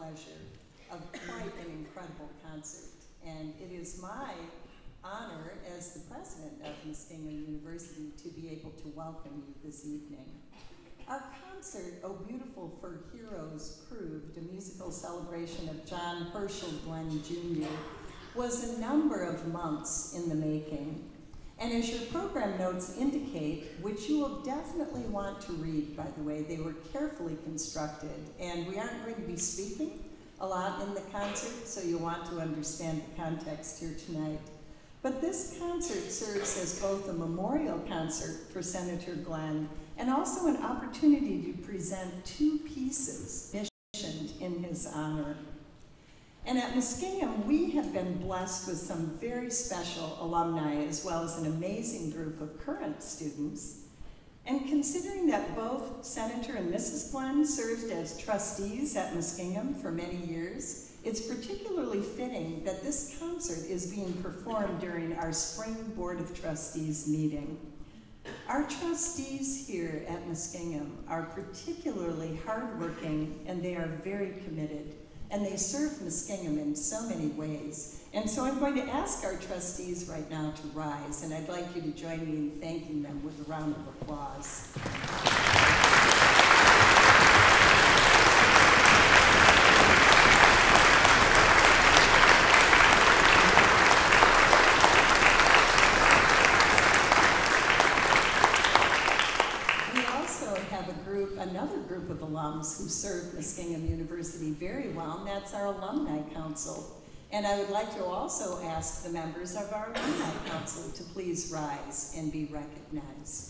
pleasure of quite an incredible concert. And it is my honor as the president of Muskingum University to be able to welcome you this evening. Our concert, Oh Beautiful for Heroes Proved, a musical celebration of John Herschel Glenn Jr., was a number of months in the making. And as your program notes indicate, which you will definitely want to read, by the way, they were carefully constructed, and we aren't going to be speaking a lot in the concert, so you'll want to understand the context here tonight. But this concert serves as both a memorial concert for Senator Glenn and also an opportunity to present two pieces commissioned in his honor. And at Muskingum, we have been blessed with some very special alumni as well as an amazing group of current students. And considering that both Senator and Mrs. Glenn served as trustees at Muskingum for many years, it's particularly fitting that this concert is being performed during our spring Board of Trustees meeting. Our trustees here at Muskingum are particularly hardworking, and they are very committed, and they serve Muskingum in so many ways. And so I'm going to ask our trustees right now to rise, and I'd like you to join me in thanking them with a round of applause. Another group of alums who serve Muskingum University very well, and that's our Alumni Council. And I would like to also ask the members of our Alumni Council to please rise and be recognized.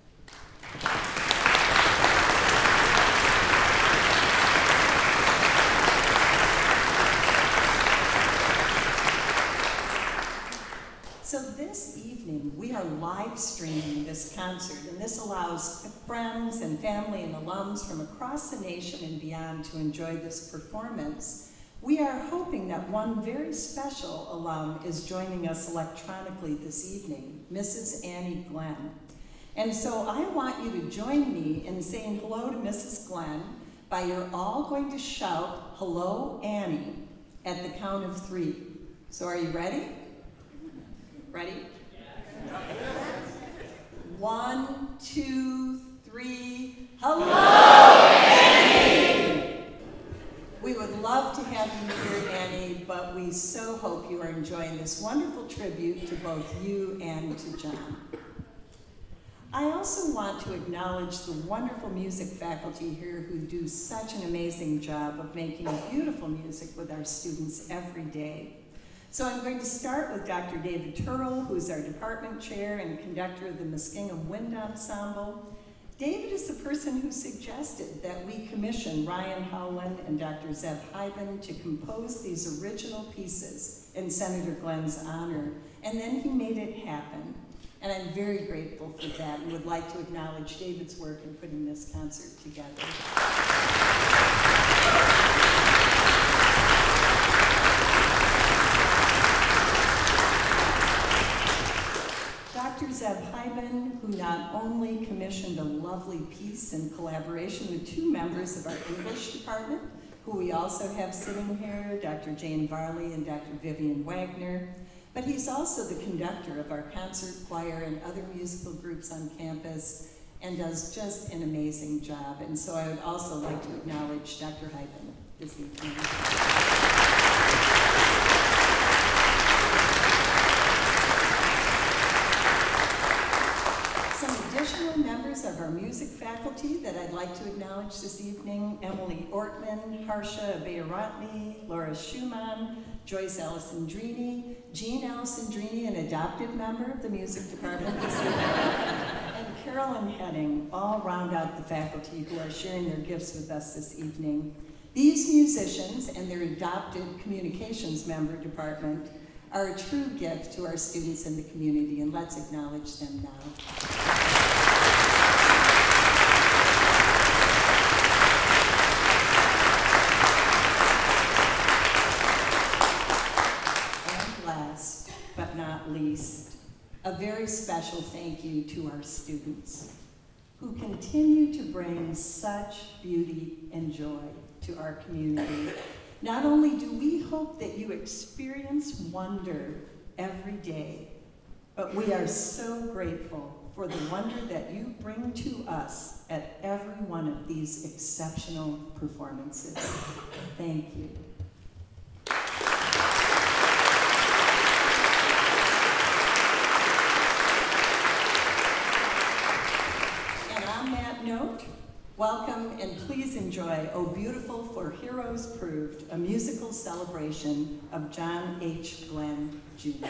So this evening, we are live streaming this concert, and this allows friends and family and alums from across the nation and beyond to enjoy this performance. We are hoping that one very special alum is joining us electronically this evening, Mrs. Annie Glenn. And so I want you to join me in saying hello to Mrs. Glenn by you're all going to shout, "Hello, Annie," at the count of 3. So are you ready? Ready? Yeah. 1, 2, 3. Hello, Annie! We would love to have you here, Annie, but we so hope you are enjoying this wonderful tribute to both you and to John. I also want to acknowledge the wonderful music faculty here who do such an amazing job of making beautiful music with our students every day. So I'm going to start with Dr. David Turrell, who's our department chair and conductor of the Muskingum Wind Ensemble. David is the person who suggested that we commission Ryan Nowlin and Dr. Zeb Highben to compose these original pieces in Senator Glenn's honor, and then he made it happen. And I'm very grateful for that and would like to acknowledge David's work in putting this concert together. Dr. Zeb Highben, who not only commissioned a lovely piece in collaboration with 2 members of our English department, who we also have sitting here, Dr. Jane Varley and Dr. Vivian Wagner, but he's also the conductor of our concert choir and other musical groups on campus and does just an amazing job. And so I would also like to acknowledge Dr. Highben this evening. Additional members of our music faculty that I'd like to acknowledge this evening: Emily Ortman, Harsha Abeyaratne, Laura Schumann, Joyce Alessandrini, Jean Alessandrini, an adopted member of the music department this evening, and Carolyn Heading, all round out the faculty who are sharing their gifts with us this evening. These musicians and their adopted communications member department are a true gift to our students in the community, and let's acknowledge them now. But not least, a very special thank you to our students who continue to bring such beauty and joy to our community. Not only do we hope that you experience wonder every day, but we are so grateful for the wonder that you bring to us at every one of these exceptional performances. Thank you. And on that note, welcome and please enjoy "O Beautiful for Heroes Proved," a musical celebration of John H. Glenn, Jr.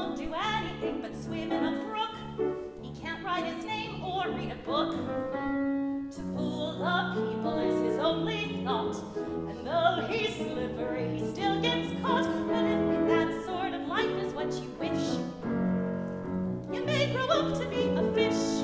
won't do anything but swim in a brook. He can't write his name or read a book. To fool the people is his only thought, and though he's slippery, he still gets caught. But if that sort of life is what you wish, you may grow up to be a fish.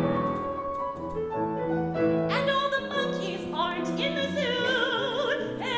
And all the monkeys aren't in the zoo.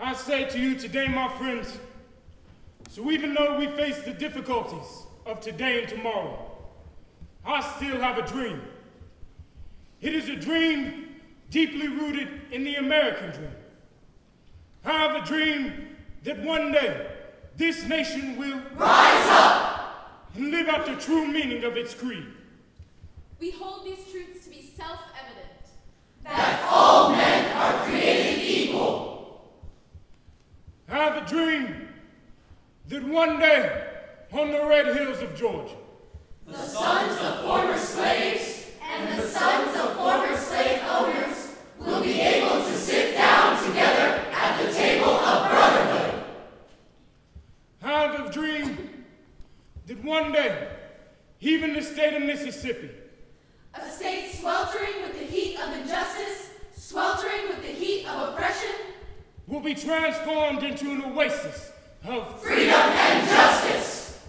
I say to you today, my friends, so even though we face the difficulties of today and tomorrow, I still have a dream. It is a dream deeply rooted in the American dream. I have a dream that one day this nation will rise up and live out the true meaning of its creed. We hold these truths to be self-evident. That all men are created equal. I have a dream that one day on the red hills of Georgia, the sons of former slaves and the sons of former slave owners will be able to sit down together at the table of brotherhood. I have a dream that one day, even the state of Mississippi, a state sweltering with the heat of injustice, sweltering with the heat of oppression, will be transformed into an oasis of freedom and justice.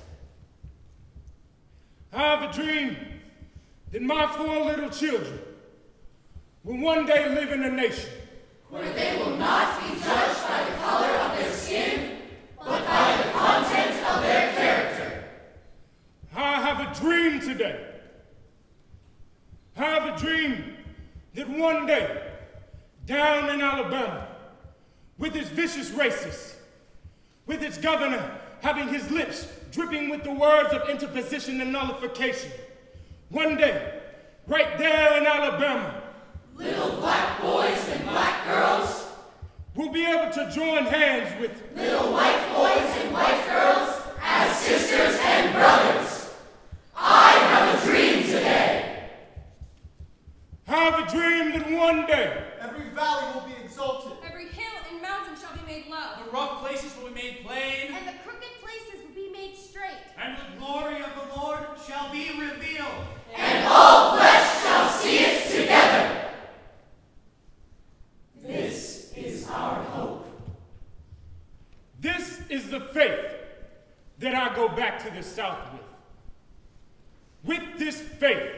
I have a dream that my 4 little children will one day live in a nation where they will not be judged by the color of their skin, but by the content of their character. I have a dream today. I have a dream that one day, down in Alabama, with its vicious racists, with its governor having his lips dripping with the words of interposition and nullification, one day, right there in Alabama, little black boys and black girls will be able to join hands with little white boys and white girls as sisters and brothers. I have a dream today. I have a dream that one day every valley will be exalted. every hill and mountain shall be made low, The rough places will be made plain, and the crooked places will be made straight. and the glory of the Lord shall be revealed. And all flesh shall see it together. This is our hope. this is the faith that I go back to the South with. With this faith,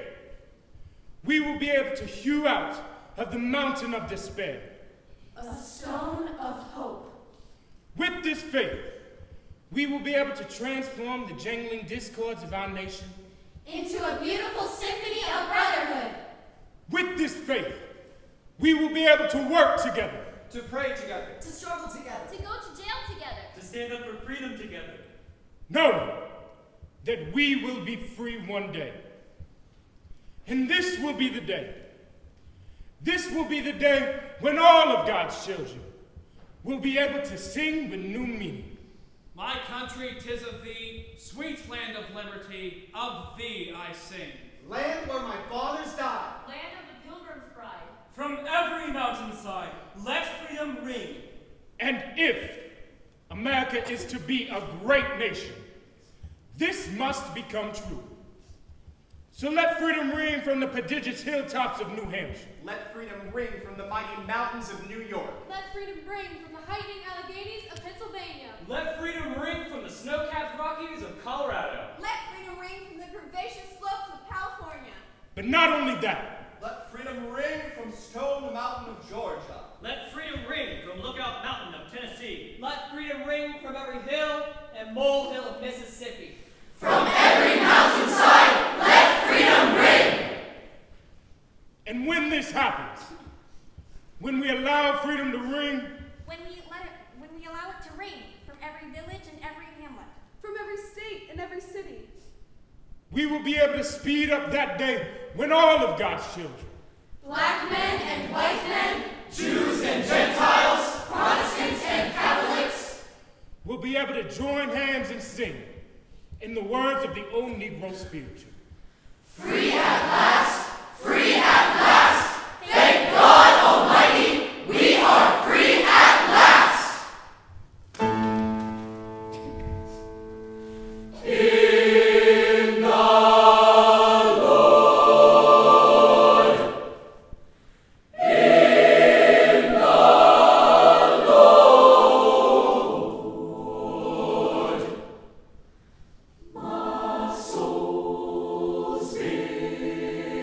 we will be able to hew out of the mountain of despair. A stone of hope. With this faith, we will be able to transform the jangling discords of our nation. Into a beautiful symphony of brotherhood. With this faith, we will be able to work together. To pray together. To struggle together. To go to jail together. To stand up for freedom together. Knowing that we will be free one day. And this will be the day. This will be the day when all of God's children will be able to sing with new meaning. My country, 'tis of thee, sweet land of liberty, of thee I sing. Land where my fathers died. Land of the Pilgrim's Bride. From every mountainside, let freedom ring. And if America is to be a great nation, this must become true. So let freedom ring from the prodigious hilltops of New Hampshire. Let freedom ring from the mighty mountains of New York. Let freedom ring from the heightening Alleghanies of Pennsylvania. Let freedom ring from the snow-capped Rockies of Colorado. Let freedom ring from the curvaceous slopes of California. But not only that, Let freedom ring from Stone Mountain of Georgia. Let freedom ring from Lookout Mountain of Tennessee. Let freedom ring from every hill and molehill of Mississippi. From every mountainside, let freedom ring. and when this happens, when we allow freedom to ring, When we allow it to ring from every village and every hamlet. From every state and every city. we will be able to speed up that day when all of God's children, Black men and white men. Jews and Gentiles, Protestants and Catholics, will be able to join hands and sing in the words of the old Negro spiritual. free at last, free at last. Thank God Almighty, we are free at last. In the Lord, in the Lord, my soul's been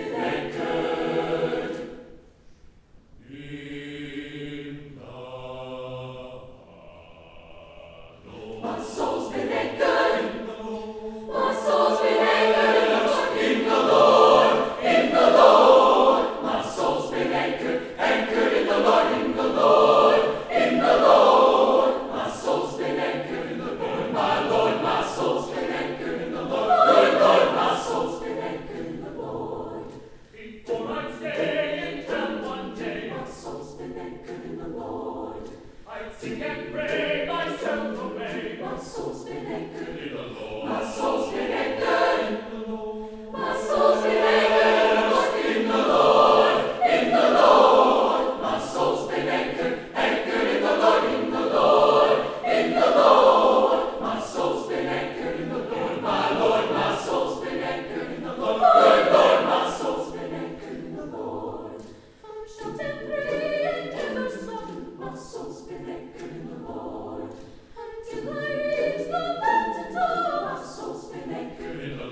in the Lord. I'd sing and pray, myself obey. My soul's been anchored In the Lord. My soul's been anchored In the Lord. My soul's been anchored in the Lord, in the Lord. My soul's been anchored in the Lord, in the Lord, in the Lord. My soul's been anchored in the Lord, my soul's been anchored in the Lord, good Lord, my soul's been anchored in the Lord. Shout and pray and never stop. My soul's been anchored in the Lord until I reach the mountain top. My soul's been anchored In the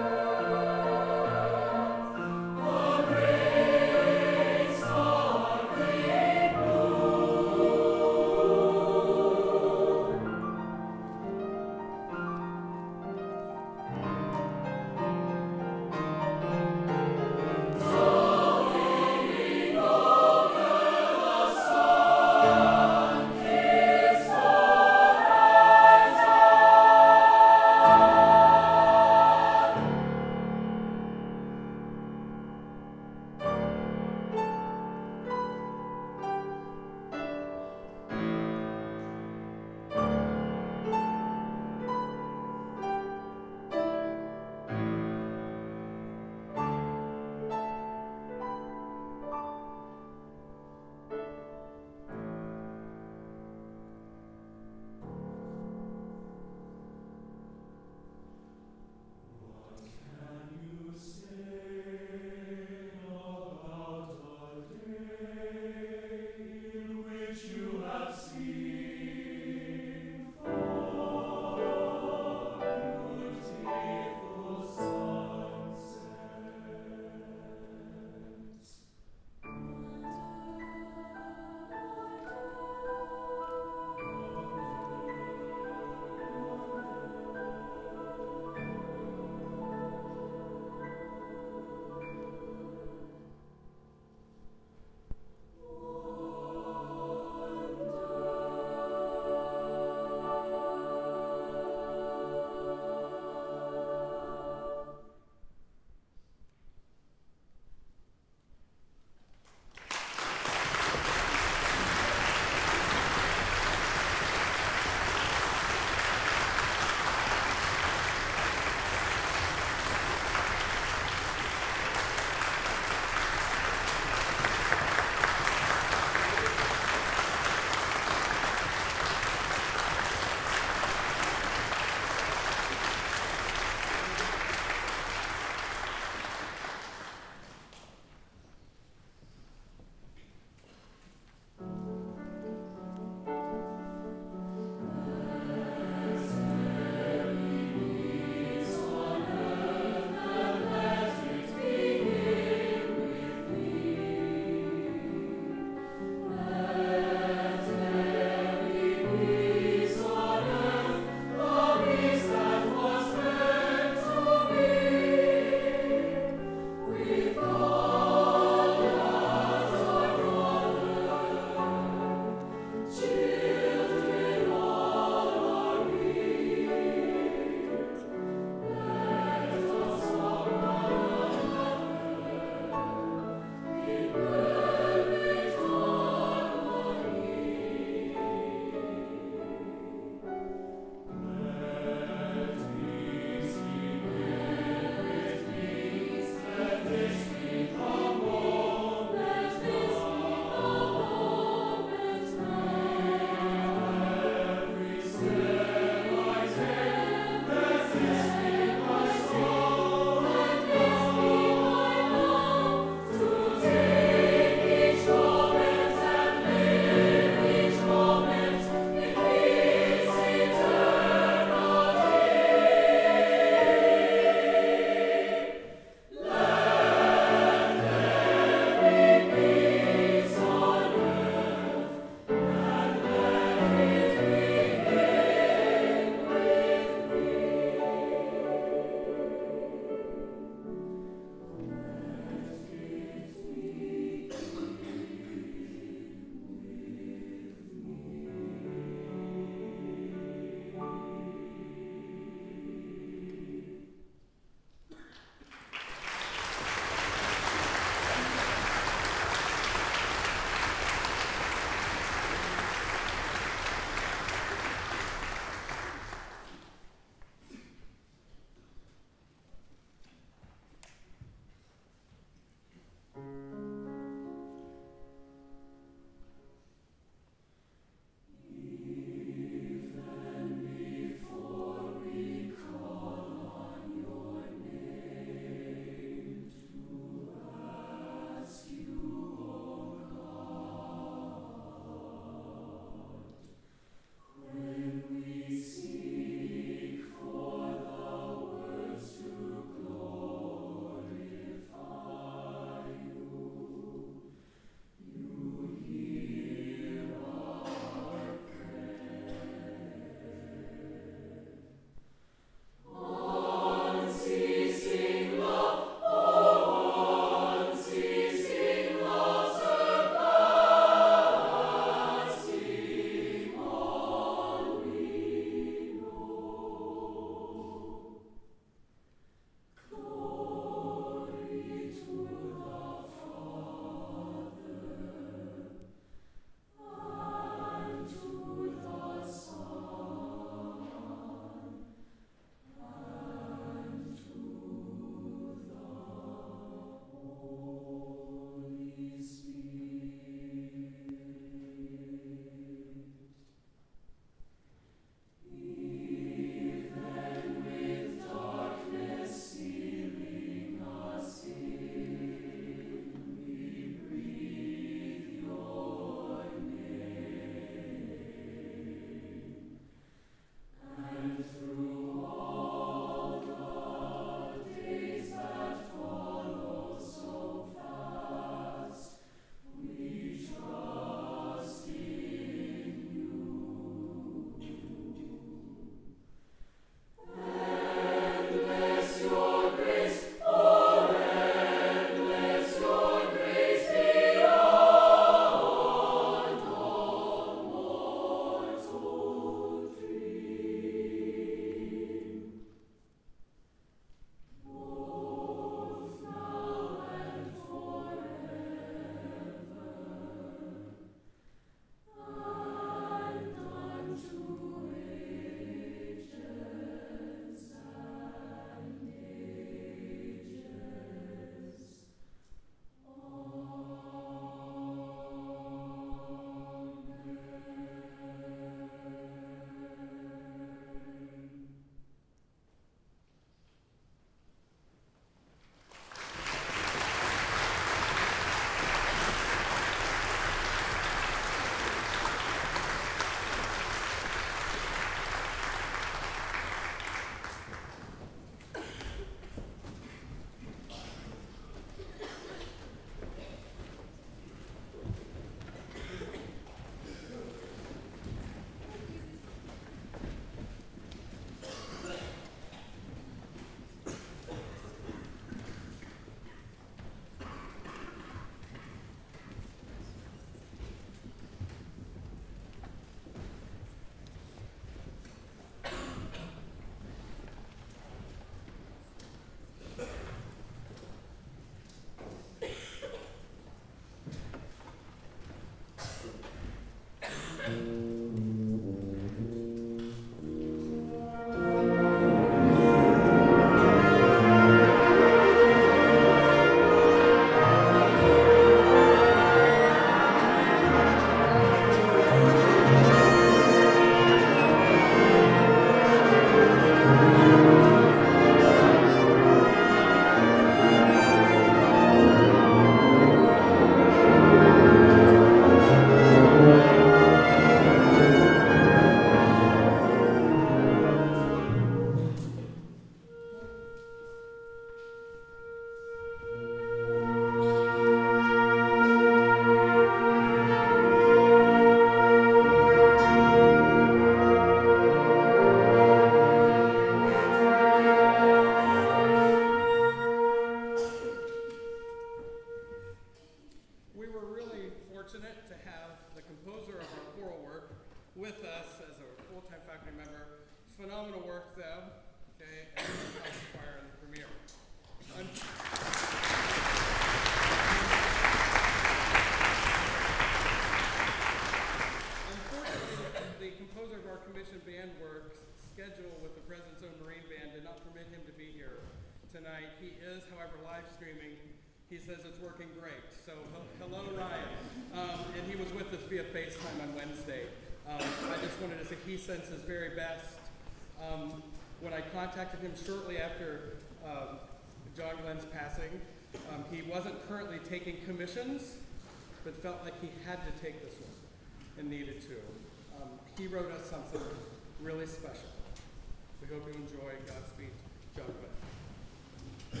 is. However, live streaming, he says it's working great. So hello, Ryan. And he was with us via FaceTime on Wednesday. I just wanted to say he sends his very best. When I contacted him shortly after John Glenn's passing, he wasn't currently taking commissions, but felt like he had to take this one and needed to. He wrote us something really special. We hope you enjoy. Godspeed, John Glenn.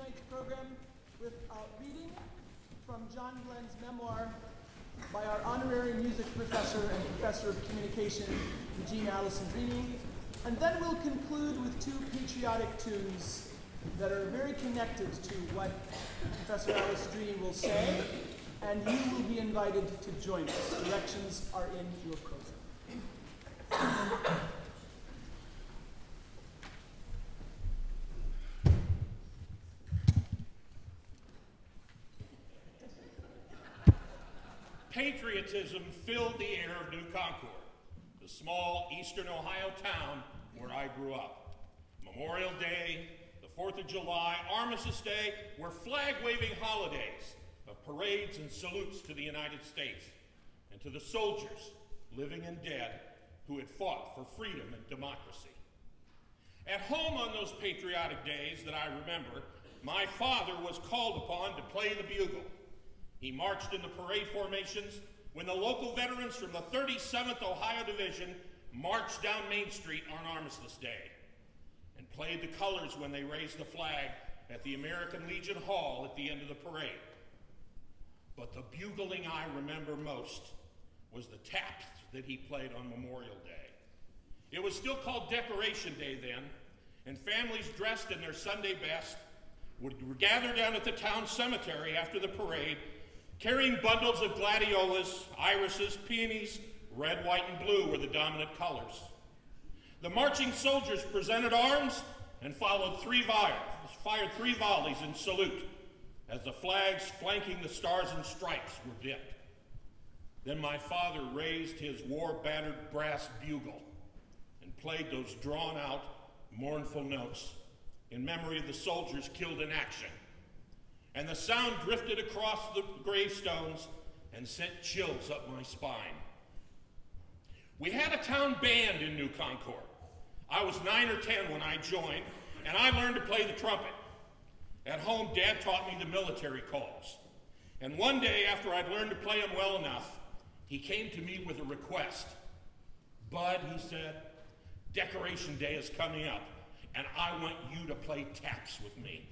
tonight's program with a reading from John Glenn's memoir by our honorary music professor and professor of communication, Eugene Alessandrini. And then we'll conclude with two patriotic tunes that are very connected to what Professor Alessandrini will say, and you will be invited to join us. Directions are in your program. Patriotism filled the air of New Concord, the small eastern Ohio town where I grew up. Memorial Day, the 4th of July, Armistice Day were flag-waving holidays of parades and salutes to the United States and to the soldiers, living and dead, who had fought for freedom and democracy. At home on those patriotic days that I remember, my father was called upon to play the bugle. He marched in the parade formations when the local veterans from the 37th Ohio Division marched down Main Street on Armistice Day and played the colors when they raised the flag at the American Legion Hall at the end of the parade. But the bugling I remember most was the taps that he played on Memorial Day. It was still called Decoration Day then, and families dressed in their Sunday best would gather down at the town cemetery after the parade, carrying bundles of gladiolas, irises, peonies. Red, white, and blue were the dominant colors. The marching soldiers presented arms and fired three volleys in salute as the flags flanking the stars and stripes were dipped. Then my father raised his war-battered brass bugle and played those drawn-out, mournful notes in memory of the soldiers killed in action. And the sound drifted across the gravestones and sent chills up my spine. We had a town band in New Concord. I was 9 or 10 when I joined, and I learned to play the trumpet. At home, Dad taught me the military calls. And one day, after I'd learned to play them well enough, he came to me with a request. "Bud," he said, "Decoration Day is coming up, and I want you to play taps with me."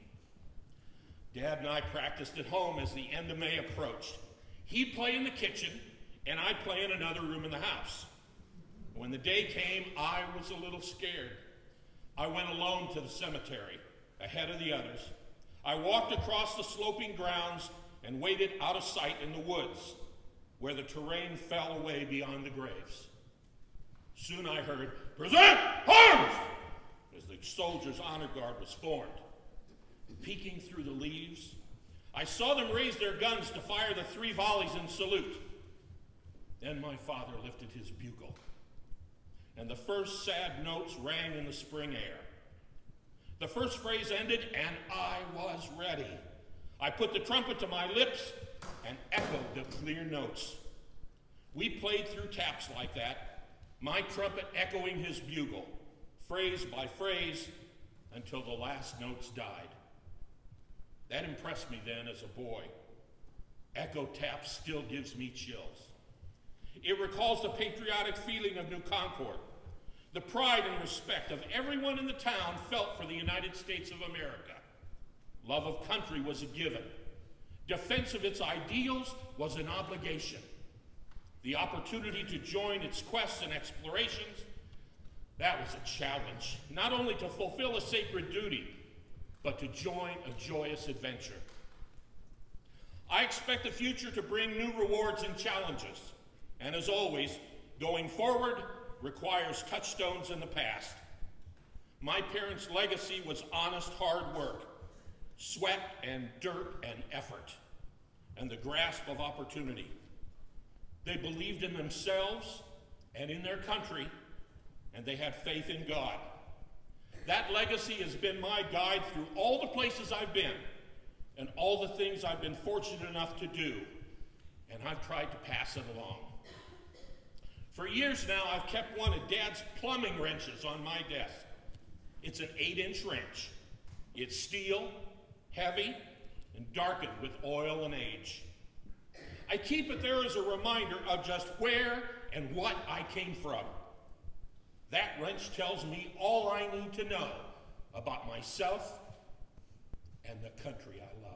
Dad and I practiced at home as the end of May approached. He'd play in the kitchen, and I'd play in another room in the house. When the day came, I was a little scared. I went alone to the cemetery, ahead of the others. I walked across the sloping grounds and waited out of sight in the woods, where the terrain fell away beyond the graves. Soon I heard, "Present arms!" as the soldiers' honor guard was formed. Peeking through the leaves, I saw them raise their guns to fire the 3 volleys in salute. Then my father lifted his bugle, and the first sad notes rang in the spring air. The first phrase ended, and I was ready. I put the trumpet to my lips and echoed the clear notes. We played through taps like that, my trumpet echoing his bugle, phrase by phrase, until the last notes died. That impressed me then as a boy. Echo taps still gives me chills. It recalls the patriotic feeling of New Concord, the pride and respect of everyone in the town felt for the United States of America. Love of country was a given. Defense of its ideals was an obligation. The opportunity to join its quests and explorations, that was a challenge, not only to fulfill a sacred duty, but to join a joyous adventure. I expect the future to bring new rewards and challenges, and as always, going forward requires touchstones in the past. My parents' legacy was honest, hard work, sweat and dirt and effort, and the grasp of opportunity. They believed in themselves and in their country, and they had faith in God. That legacy has been my guide through all the places I've been and all the things I've been fortunate enough to do, and I've tried to pass it along. For years now, I've kept one of Dad's plumbing wrenches on my desk. It's an 8-inch wrench. It's steel, heavy, and darkened with oil and age. I keep it there as a reminder of just where and what I came from. That wrench tells me all I need to know about myself and the country I love.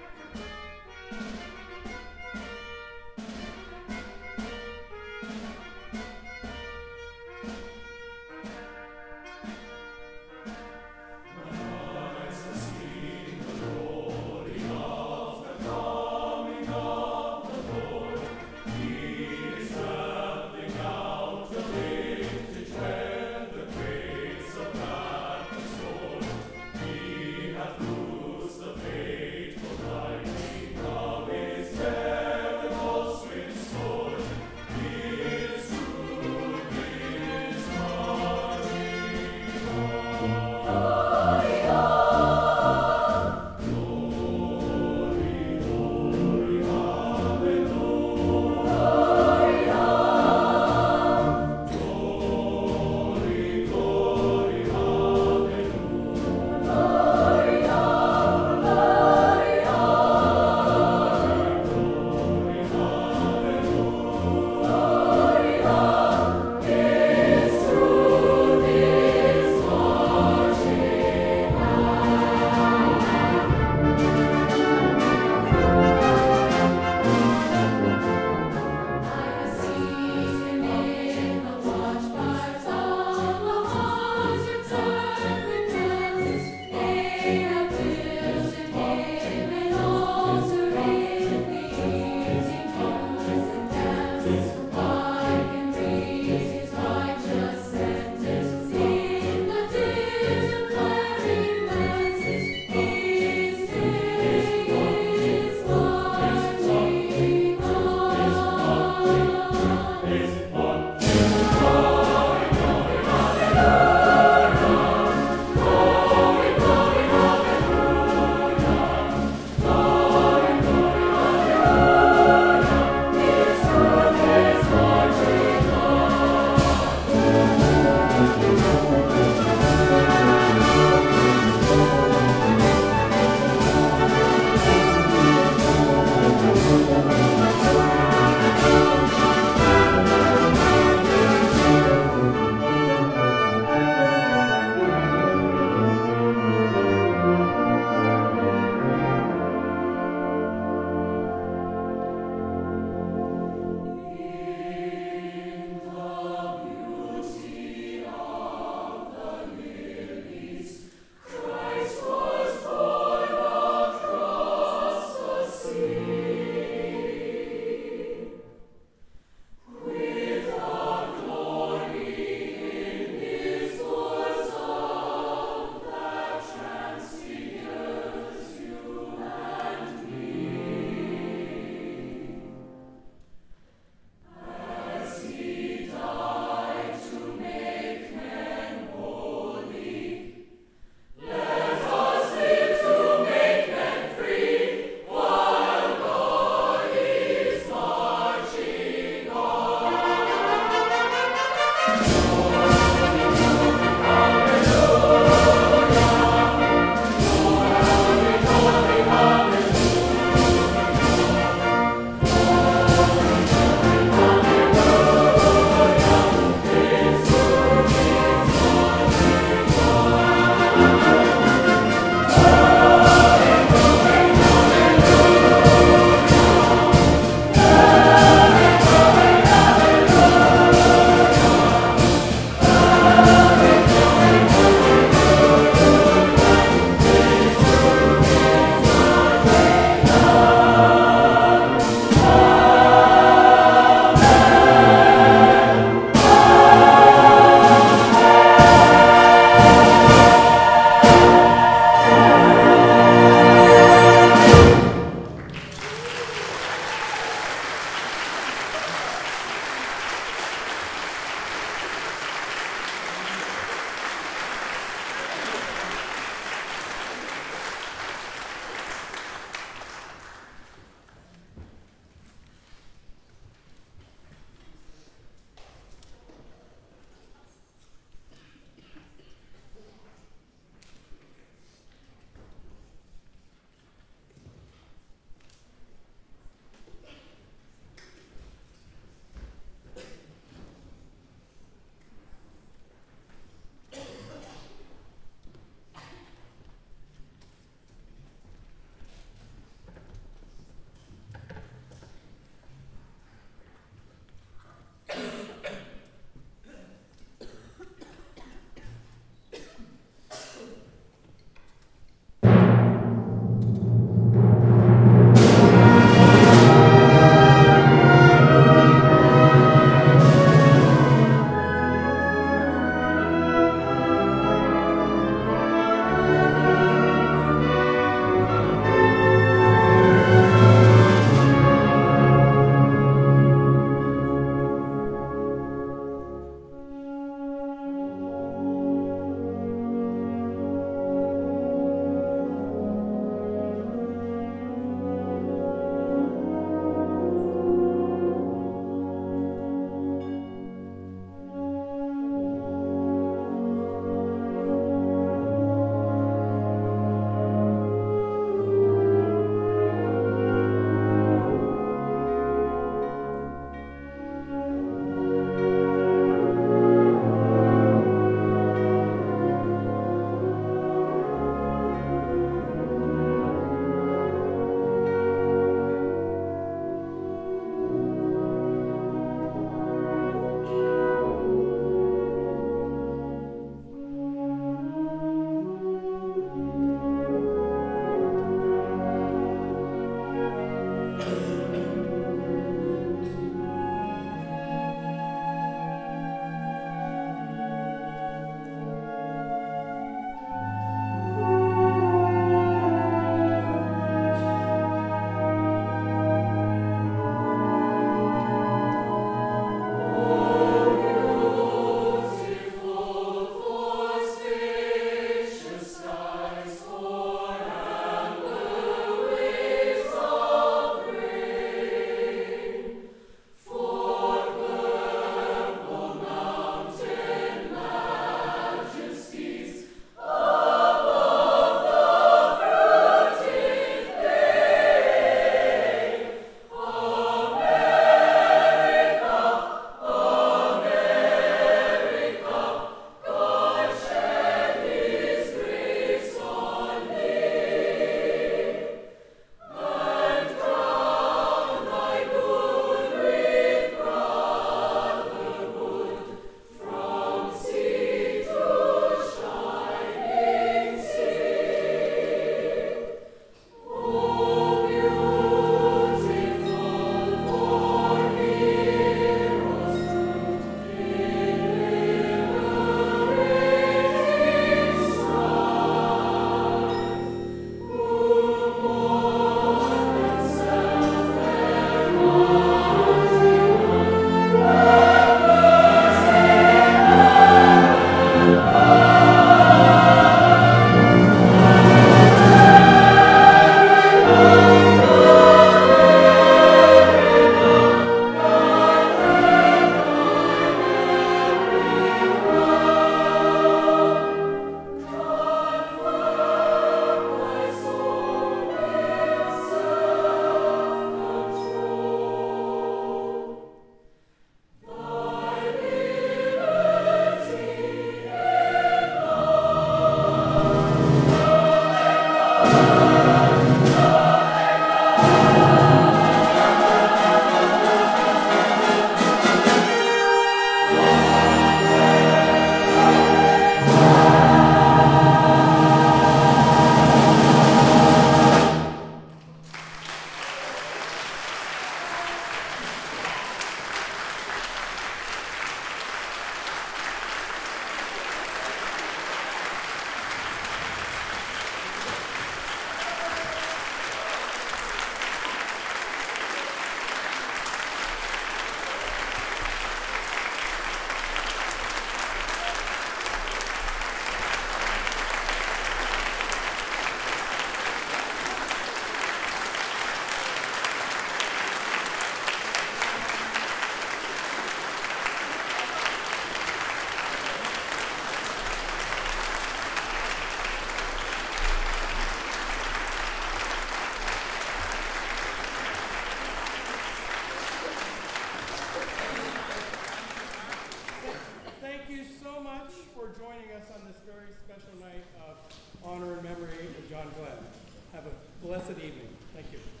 for joining us on this very special night of honor and memory of John Glenn. Have a blessed evening. Thank you.